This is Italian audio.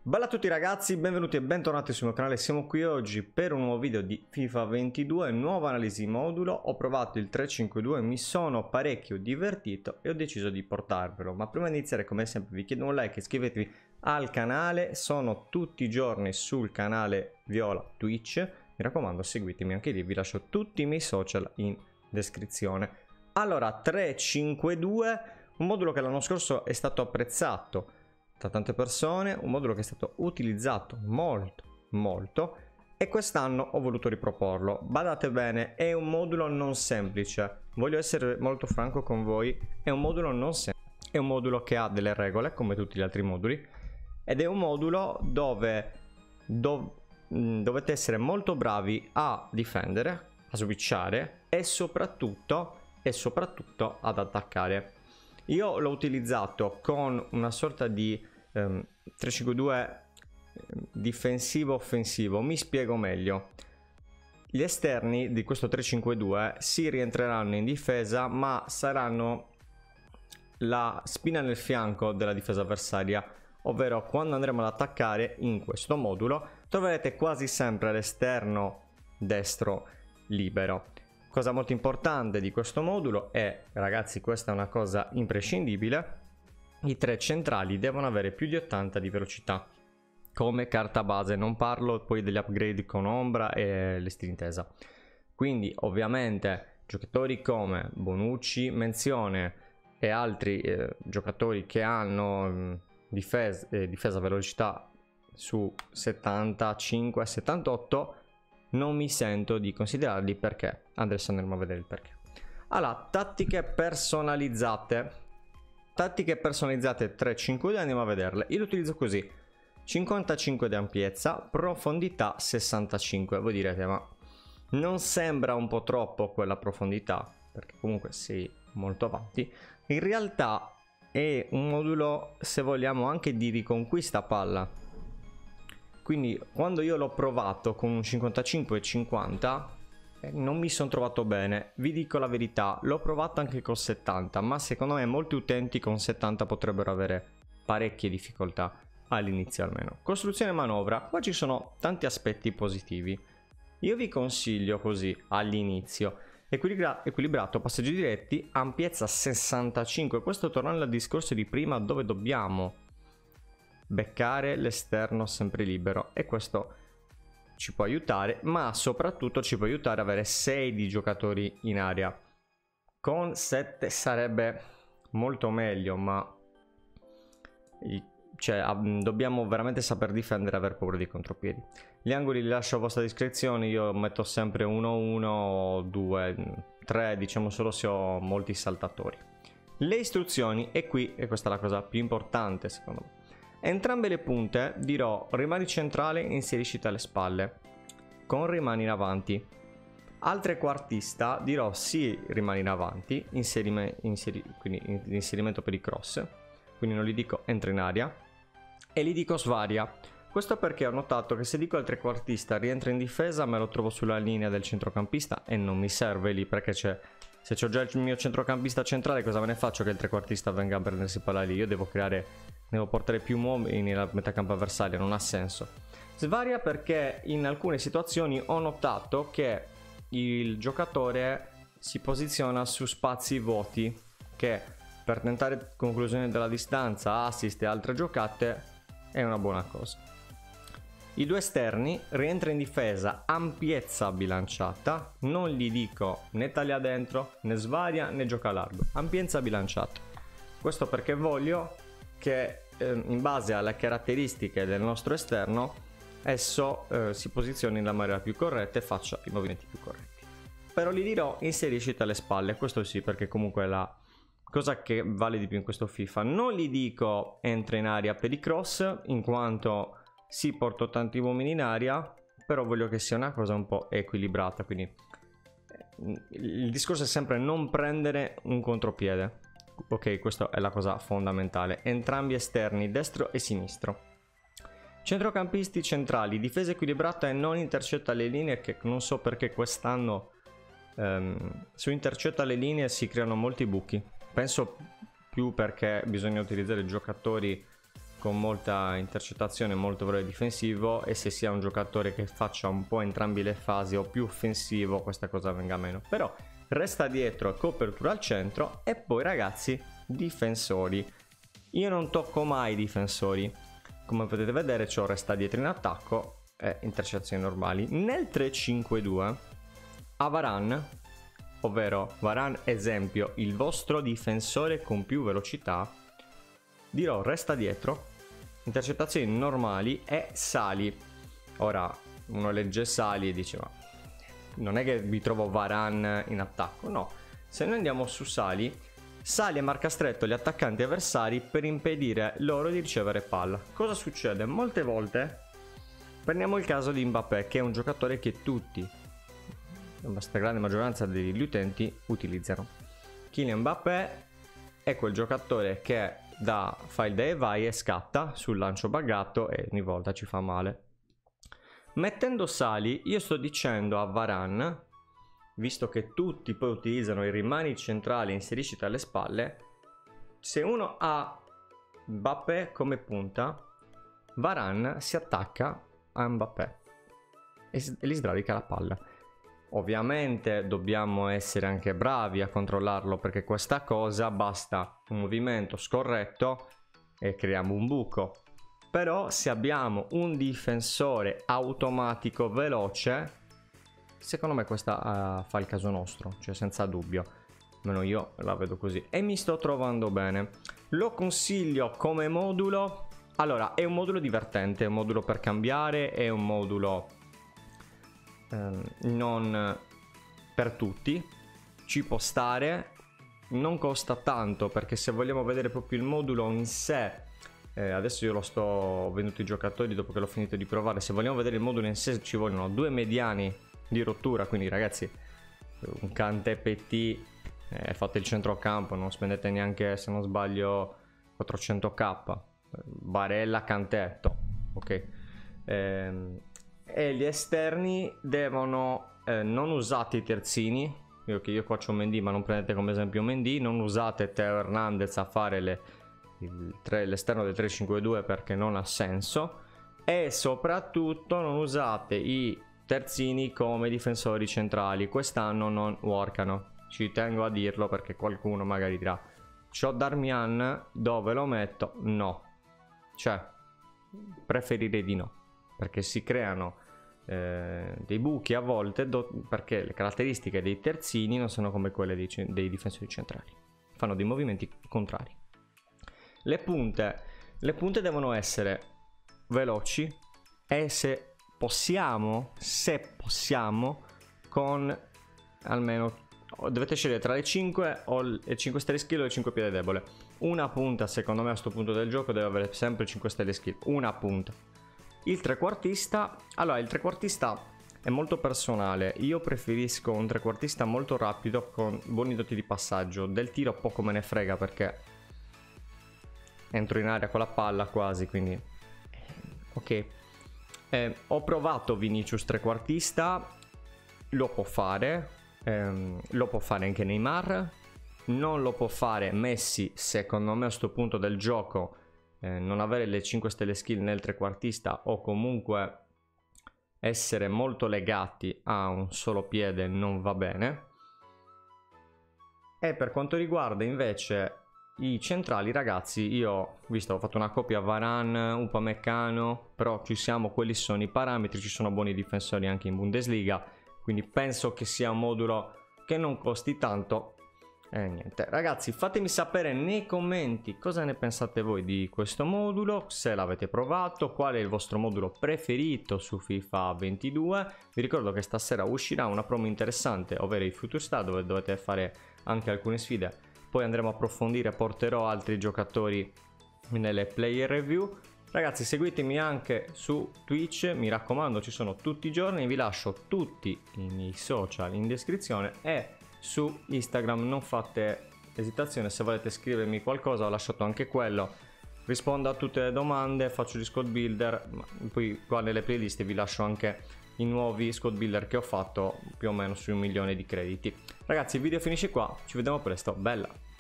Bella a tutti ragazzi, benvenuti e bentornati sul mio canale. Siamo qui oggi per un nuovo video di FIFA 22, nuova analisi modulo. Ho provato il 352, mi sono parecchio divertito e ho deciso di portarvelo. Ma prima di iniziare, come sempre, vi chiedo un like e iscrivetevi al canale. Sono tutti i giorni sul canale Viola Twitch. Mi raccomando, seguitemi anche lì, vi lascio tutti i miei social in descrizione. Allora, 352, un modulo che l'anno scorso è stato apprezzato da tante persone, un modulo che è stato utilizzato molto e quest'anno ho voluto riproporlo. Badate bene, è un modulo non semplice, voglio essere molto franco con voi, è un modulo non semplice, è un modulo che ha delle regole come tutti gli altri moduli ed è un modulo dove dovete essere molto bravi a difendere, a switchare e soprattutto ad attaccare. Io l'ho utilizzato con una sorta di 352 difensivo-offensivo. Mi spiego meglio. Gli esterni di questo 352 si rientreranno in difesa, ma saranno la spina nel fianco della difesa avversaria, ovvero quando andremo ad attaccare in questo modulo troverete quasi sempre l'esterno destro libero. Cosa molto importante di questo modulo è, ragazzi, questa è una cosa imprescindibile, i tre centrali devono avere più di 80 di velocità come carta base, non parlo poi degli upgrade con ombra e l'estintesa. Quindi ovviamente giocatori come Bonucci, Menzione e altri giocatori che hanno difesa velocità su 75-78 non mi sento di considerarli, perché adesso andremo a vedere il perché. Allora, tattiche personalizzate 3-5-2, andiamo a vederle. Io lo utilizzo così: 55 di ampiezza, profondità 65. Voi direte, ma non sembra un po' troppo quella profondità? Perché comunque sei molto avanti. In realtà è un modulo, se vogliamo, anche di riconquista palla. Quindi quando io l'ho provato con un 55 e 50 non mi sono trovato bene, vi dico la verità, l'ho provato anche con 70, ma secondo me molti utenti con 70 potrebbero avere parecchie difficoltà all'inizio almeno. Costruzione e manovra, qua ci sono tanti aspetti positivi. Io vi consiglio così all'inizio: equilibrato, passaggi diretti, ampiezza 65, questo tornando al discorso di prima dove dobbiamo beccare l'esterno sempre libero, e questo ci può aiutare, ma soprattutto ci può aiutare ad avere 6 di giocatori in area. Con 7 sarebbe molto meglio, ma dobbiamo veramente saper difendere e aver paura dei contropiedi. Gli angoli li lascio a vostra discrezione, io metto sempre 1-1, 2, 3, diciamo solo se ho molti saltatori. Le istruzioni, e qui, e questa è la cosa più importante secondo me. Entrambe le punte dirò: rimani centrale, inserisciti alle spalle, con rimani in avanti. Al trequartista dirò sì, rimani in avanti, quindi inserimento per i cross, quindi non gli dico entra in aria, e gli dico svaria. Questo perché ho notato che se dico al trequartista rientra in difesa, me lo trovo sulla linea del centrocampista e non mi serve lì, perché se c'ho già il mio centrocampista centrale, cosa me ne faccio che il trequartista venga a prendersi palla lì? Io devo portare più uomini nella metacampo avversaria, non ha senso. Svaria perché in alcune situazioni ho notato che il giocatore si posiziona su spazi vuoti, che per tentare conclusione della distanza, assist e altre giocate è una buona cosa. I due esterni, rientra in difesa, ampiezza bilanciata, non gli dico né taglia dentro, né svaria, né gioca largo, ampiezza bilanciata. Questo perché voglio che in base alle caratteristiche del nostro esterno esso si posizioni nella maniera più corretta e faccia i movimenti più corretti. Però gli dirò inserisciti alle spalle, questo sì, perché comunque è la cosa che vale di più in questo FIFA. Non gli dico entra in aria per i cross, in quanto sì, porto tanti uomini in aria, però voglio che sia una cosa un po' equilibrata, quindi il discorso è sempre non prendere un contropiede. Ok, questa è la cosa fondamentale. Entrambi esterni, destro e sinistro. Centrocampisti centrali, difesa equilibrata e non intercetta le linee, che non so perché quest'anno su intercetta le linee si creano molti buchi. Penso più perché bisogna utilizzare giocatori con molta intercettazione, molto valore difensivo, e se sia un giocatore che faccia un po' entrambi le fasi o più offensivo, questa cosa venga meno. Però resta dietro e copertura al centro, e poi ragazzi difensori. Io non tocco mai i difensori, come potete vedere c'ho resta dietro in attacco e intercettazioni normali. Nel 3-5-2 a Varane, ovvero Varane esempio il vostro difensore con più velocità, dirò resta dietro, intercettazioni normali e sali. Ora uno legge sali e dice ma non è che vi trovo Varane in attacco, no. Se noi andiamo su sali e marca stretto gli attaccanti avversari per impedire loro di ricevere palla. Cosa succede? Molte volte, prendiamo il caso di Mbappé, che è un giocatore che tutti, la stragrande maggioranza degli utenti, utilizzano. Kylian Mbappé è quel giocatore che fa il dai e vai e scatta sul lancio buggato e ogni volta ci fa male. Mettendo sali io sto dicendo a Varane, visto che tutti poi utilizzano i rimani centrali inserisci alle spalle, se uno ha Mbappé come punta, Varane si attacca a Mbappé e gli sbradica la palla. Ovviamente dobbiamo essere anche bravi a controllarlo, perché questa cosa basta un movimento scorretto e creiamo un buco. Però se abbiamo un difensore automatico veloce, secondo me questa fa il caso nostro, cioè senza dubbio, almeno io la vedo così e mi sto trovando bene. Lo consiglio come modulo. Allora, è un modulo divertente, è un modulo per cambiare, è un modulo non per tutti, ci può stare, non costa tanto, perché se vogliamo vedere proprio il modulo in sé, adesso io ho venduto i giocatori dopo che l'ho finito di provare, se vogliamo vedere il modulo in sé ci vogliono 2 mediani di rottura, quindi ragazzi un Kanté PT, fate il centrocampo, non spendete neanche, se non sbaglio, 400k, Barella, Kanté, ok. E gli esterni devono non usate i terzini, io qua c'ho Mendy, ma non prendete come esempio Mendy, non usate Theo Hernandez a fare l'esterno del 3-5-2 perché non ha senso, e soprattutto non usate i terzini come difensori centrali, quest'anno non workano, ci tengo a dirlo perché qualcuno magari dirà c'ho Darmian, dove lo metto? No, cioè preferirei di no, perché si creano dei buchi a volte perché le caratteristiche dei terzini non sono come quelle dei difensori centrali, fanno dei movimenti contrari. Le punte devono essere veloci e se possiamo con almeno, dovete scegliere tra le 5 o le 5 stelle skill o le 5 piede debole. Una punta secondo me a questo punto del gioco deve avere sempre 5 stelle skill, una punta. Il trequartista, allora il trequartista è molto personale, io preferisco un trequartista molto rapido con buoni doti di passaggio, del tiro poco me ne frega perché entro in area con la palla quasi, quindi ok. Ho provato Vinicius trequartista, lo può fare anche Neymar, non lo può fare Messi secondo me a questo punto del gioco. Non avere le 5 stelle skill nel trequartista o comunque essere molto legati a un solo piede non va bene. E per quanto riguarda invece i centrali, ragazzi, io visto ho fatto una coppia Varane, Upamecano, però ci siamo, quelli sono i parametri, ci sono buoni difensori anche in Bundesliga, quindi penso che sia un modulo che non costi tanto. E niente, ragazzi, fatemi sapere nei commenti cosa ne pensate voi di questo modulo, se l'avete provato, qual è il vostro modulo preferito su FIFA 22. Vi ricordo che stasera uscirà una promo interessante, ovvero i Future Star, dove dovete fare anche alcune sfide. Poi andremo a approfondire, porterò altri giocatori nelle player review. Ragazzi, seguitemi anche su Twitch, mi raccomando, ci sono tutti i giorni, vi lascio tutti i miei social in descrizione e su Instagram non fate esitazione, se volete scrivermi qualcosa ho lasciato anche quello, rispondo a tutte le domande, faccio gli squad builder, poi qua nelle playlist vi lascio anche i nuovi squad builder che ho fatto più o meno su 1 milione di crediti. Ragazzi, il video finisce qua, ci vediamo presto, bella!